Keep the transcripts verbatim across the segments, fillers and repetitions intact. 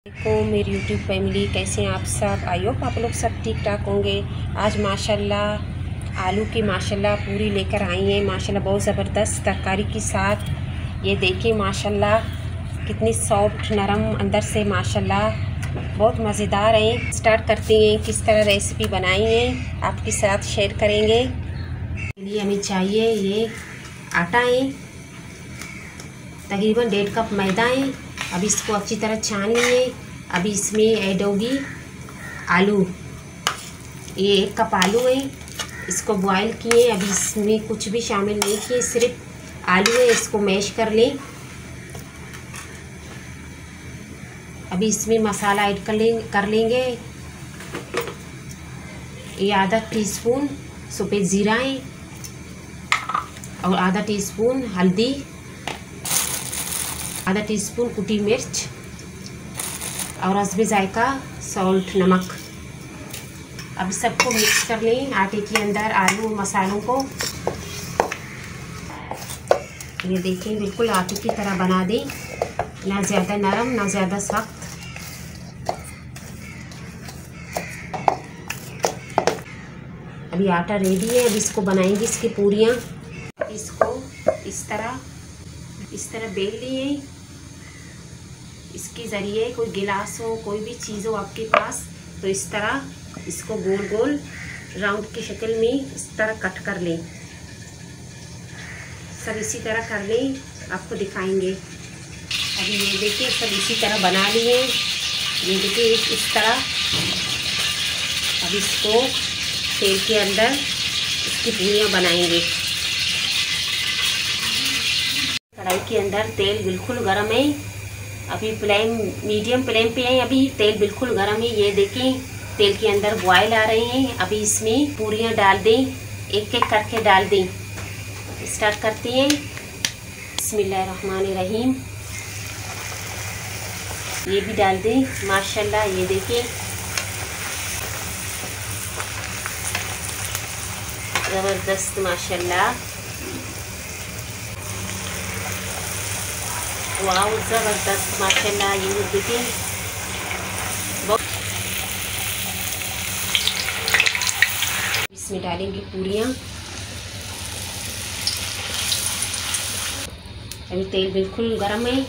को मेरी YouTube family, कैसे हैं आप सब। आई होप आप लोग सब ठीक ठाक होंगे। आज माशाल्लाह आलू की माशाल्लाह पूरी लेकर आई हैं, माशाल्लाह बहुत ज़बरदस्त तरकारी के साथ। ये देखिए माशाल्लाह कितनी सॉफ्ट नरम अंदर से, माशाल्लाह बहुत मज़ेदार हैं। स्टार्ट करते हैं किस तरह रेसिपी बनाई है, आपके साथ शेयर करेंगे। लिए हमें चाहिए ये आटा है, तकरीबन डेढ़ कप मैदा है। अब इसको अच्छी तरह छान लिए। अभी इसमें ऐड होगी आलू, ये एक कप आलू है, इसको बॉईल किए। अभी इसमें कुछ भी शामिल नहीं किए, सिर्फ आलू है, इसको मैश कर लें। अभी इसमें मसाला ऐड कर लें कर लेंगे। ये आधा टीस्पून सफ़ेद ज़ीरा है और आधा टीस्पून हल्दी, आधा टीस्पून कुटी मिर्च और हस्बे जायका सॉल्ट, नमक। अब सबको मिक्स कर लें आटे के अंदर, आलू मसालों को। ये देखें बिल्कुल आटे की तरह बना दें, ना ज़्यादा नरम ना ज़्यादा सख्त। अभी आटा रेडी है। अब इसको बनाएंगे इसकी पूरियाँ। इसको इस तरह इस तरह बेल लिए। इसके ज़रिए कोई गिलास हो, कोई भी चीज़ हो आपके पास, तो इस तरह इसको गोल गोल राउंड की शक्ल में इस तरह कट कर लें। सब इसी तरह कर लें, आपको दिखाएंगे। अभी ये देखिए सब इसी तरह बना लिए। ये देखिए इस तरह। अब इसको तेल के अंदर इसकी पूरियाँ बनाएंगे। कढ़ाई के अंदर तेल बिल्कुल गर्म है। अभी फ्लेम मीडियम फ्लेम पे है। अभी तेल बिल्कुल गर्म है। ये देखें तेल के अंदर बॉयल आ रहे हैं। अभी इसमें पूरियाँ डाल दें, एक एक करके डाल दें। स्टार्ट करते हैं। बिस्मिल्लाहिर्रहमानिर्रहीम। ये भी डाल दें। माशाल्लाह ये देखें ज़बरदस्त, माशाल्लाह वाह ज़बरदस्त, माशाल्लाह। ये देखिए इसमें डालेंगे पूरियाँ। अभी तेल बिल्कुल गर्म है।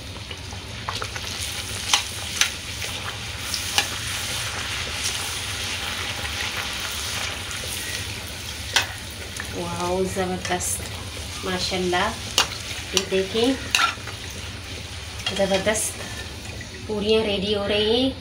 वाह ज़बरदस्त, माशाल्लाह। ये देखें ज़बरदस्त पूरियाँ रेडी हो रही हैं।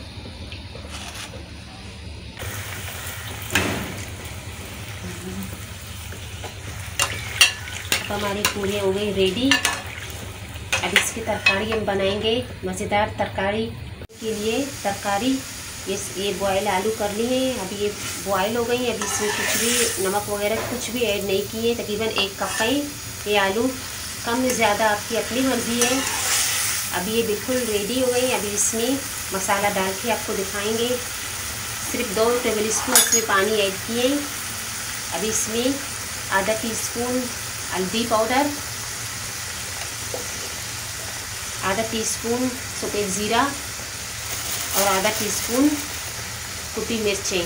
अब हमारी पूरियाँ हो गई रेडी। अब इसकी तरकारी हम बनाएंगे, मज़ेदार तरकारी के लिए। तरकारी ये ये बॉयल आलू कर ली है। अभी ये बॉयल हो गई। अभी इसमें कुछ भी नमक वगैरह कुछ भी ऐड नहीं किए। तकरीबन एक कप है ये आलू, कम ज़्यादा आपकी अपनी मर्ज़ी है। अभी ये बिल्कुल रेडी हो गई। अभी इसमें मसाला डाल के आपको दिखाएंगे। सिर्फ दो टेबल स्पून इसमें पानी ऐड किए। अभी इसमें आधा टीस्पून हल्दी पाउडर, आधा टीस्पून सफ़ेद ज़ीरा और आधा टीस्पून कुटी मिर्चें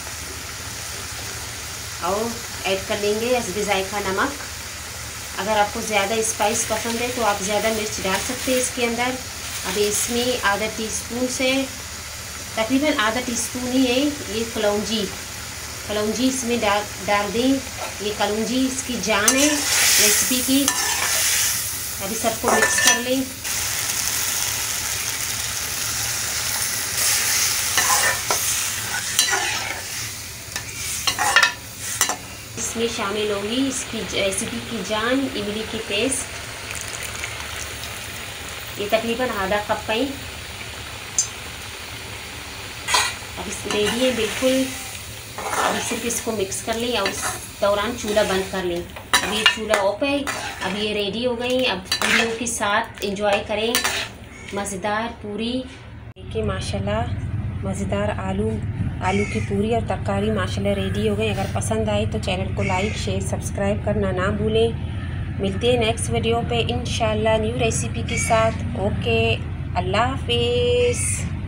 और ऐड कर लेंगे हस्बे जायका नमक। अगर आपको ज़्यादा स्पाइस पसंद है तो आप ज़्यादा मिर्च डाल सकते हैं इसके अंदर। अब इसमें आधा टीस्पून से तकरीबन आधा टीस्पून ही है ये कलौंजी कलौंजी इसमें डाल डाल दें। ये कलौंजी इसकी जान है रेसिपी की। अभी सबको मिक्स कर लें। इसमें शामिल होगी इसकी रेसिपी की जान, इमली की पेस्ट। ये तकरीबन आधा कप है। अब इस रेडी है बिल्कुल। अभी सिर्फ इसको मिक्स कर लें और उस दौरान चूल्हा बंद कर लें। अब ये चूल्हा ऑफ है। अब ये रेडी हो गई। अब पूरियों के साथ एंजॉय करें मज़ेदार पूरी। देखिए माशाल्लाह मज़ेदार आलू आलू की पूरी और तरकारी माशाल्लाह रेडी हो गई। अगर पसंद आए तो चैनल को लाइक शेयर सब्सक्राइब करना ना भूलें। मिलते हैं नेक्स्ट वीडियो पे इंशाल्लाह न्यू रेसिपी के साथ। ओके, अल्लाह हाफिज़।